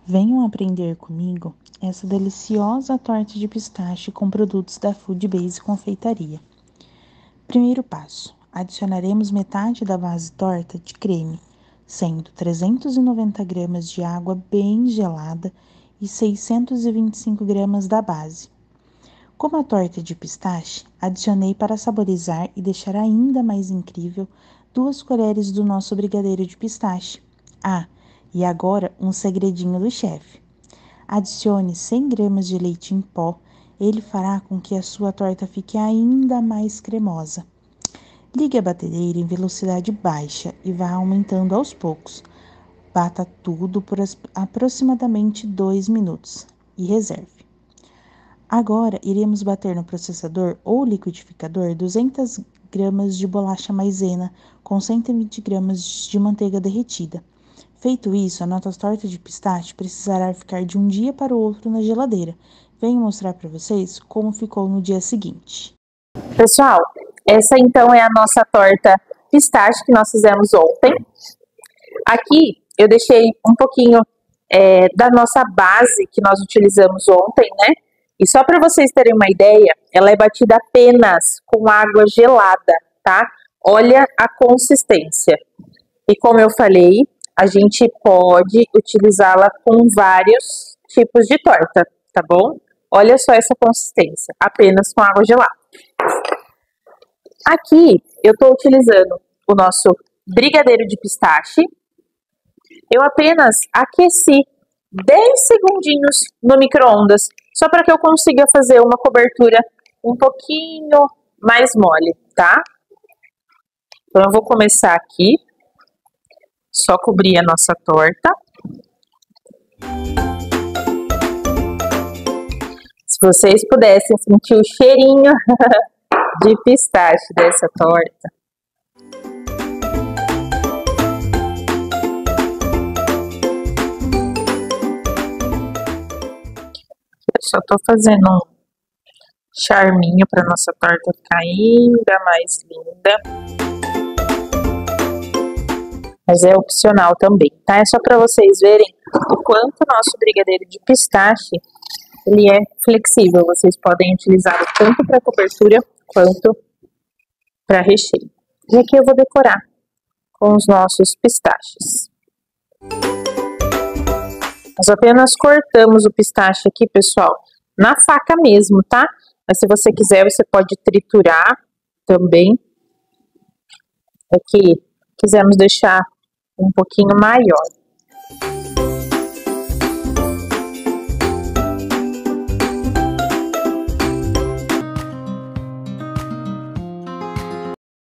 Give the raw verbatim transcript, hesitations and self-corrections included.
Venham aprender comigo essa deliciosa torta de pistache com produtos da Food Base Confeitaria. Primeiro passo: adicionaremos metade da base torta de creme, sendo trezentos e noventa gramas de água bem gelada e seiscentos e vinte e cinco gramas da base. Como a torta é de pistache, adicionei para saborizar e deixar ainda mais incrível duas colheres do nosso brigadeiro de pistache. Ah, e agora um segredinho do chefe. Adicione cem gramas de leite em pó, ele fará com que a sua torta fique ainda mais cremosa. Ligue a batedeira em velocidade baixa e vá aumentando aos poucos. Bata tudo por aproximadamente dois minutos e reserve. Agora, iremos bater no processador ou liquidificador duzentas gramas de bolacha maisena com cento e vinte gramas de manteiga derretida. Feito isso, a nossa torta de pistache precisará ficar de um dia para o outro na geladeira. Venho mostrar para vocês como ficou no dia seguinte. Pessoal, essa então é a nossa torta pistache que nós fizemos ontem. Aqui eu deixei um pouquinho é, da nossa base que nós utilizamos ontem, né? E só para vocês terem uma ideia, ela é batida apenas com água gelada, tá? Olha a consistência. E como eu falei, a gente pode utilizá-la com vários tipos de torta, tá bom? Olha só essa consistência, apenas com água gelada. Aqui eu estou utilizando o nosso brigadeiro de pistache. Eu apenas aqueci dez segundinhos no micro-ondas, só para que eu consiga fazer uma cobertura um pouquinho mais mole, tá? Então eu vou começar aqui, só cobrir a nossa torta. Se vocês pudessem sentir o cheirinho de pistache dessa torta. Eu só tô fazendo um charminho para nossa torta ficar ainda mais linda. Mas é opcional também, tá? É só para vocês verem o quanto o nosso brigadeiro de pistache ele é flexível. Vocês podem utilizá-lo tanto para cobertura quanto para recheio. E aqui eu vou decorar com os nossos pistaches. Nós apenas cortamos o pistache aqui, pessoal, na faca mesmo, tá? Mas se você quiser, você pode triturar também. Aqui, quisemos deixar um pouquinho maior.